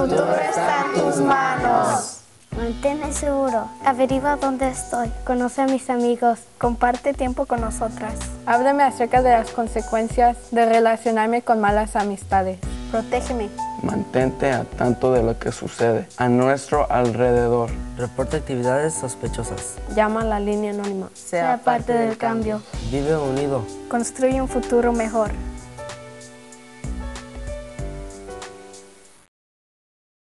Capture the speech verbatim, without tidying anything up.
futuro está en tus manos. Mantente seguro. Averigua dónde estoy. Conoce a mis amigos. Comparte tiempo con nosotras. Háblame acerca de las consecuencias de relacionarme con malas amistades. Protégeme. Mantente al tanto de lo que sucede a nuestro alrededor. Reporta actividades sospechosas. Llama a la línea anónima. Sea parte del cambio. Vive unido. Construye un futuro mejor.